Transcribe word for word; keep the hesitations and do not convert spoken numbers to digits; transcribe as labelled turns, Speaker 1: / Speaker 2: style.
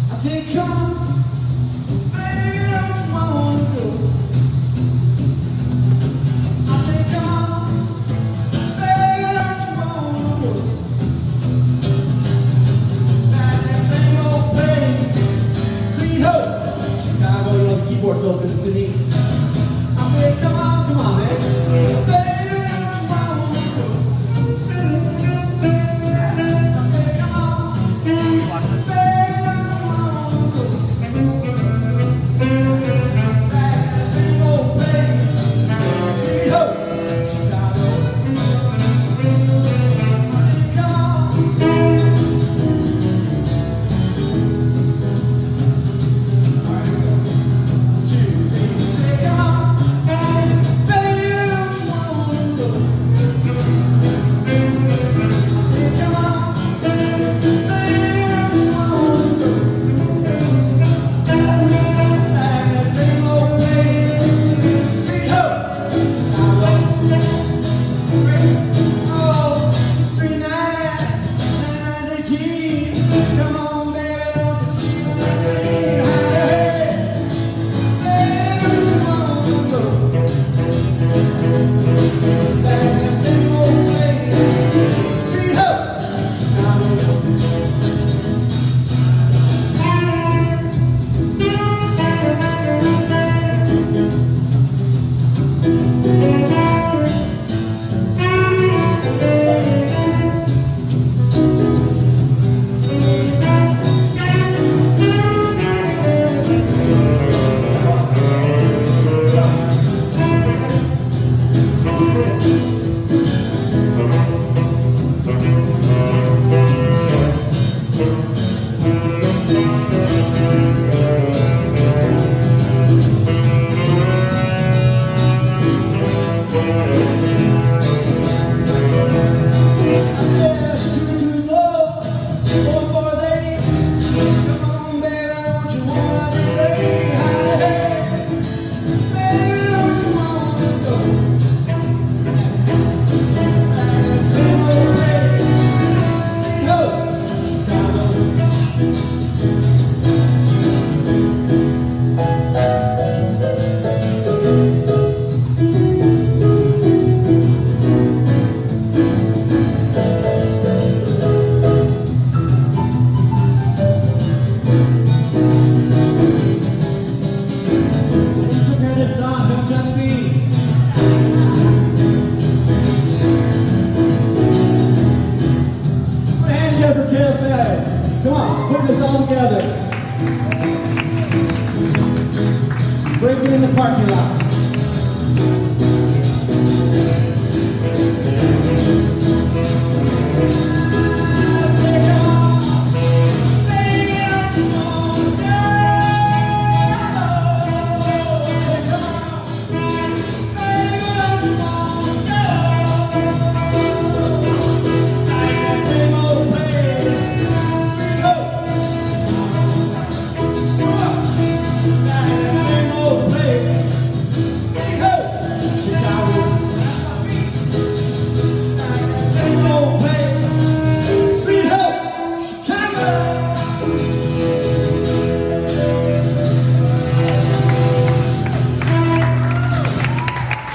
Speaker 1: I said, come on, baby, don't you wanna go? I said, come on, baby, don't you wanna go? Back that same old place, sweet hope, Chicago, you know the keyboard's open to me. I said, come on, come on, man, baby, don't you wanna go? I said, come on, baby, come on, put this all together. Break it in the parking lot.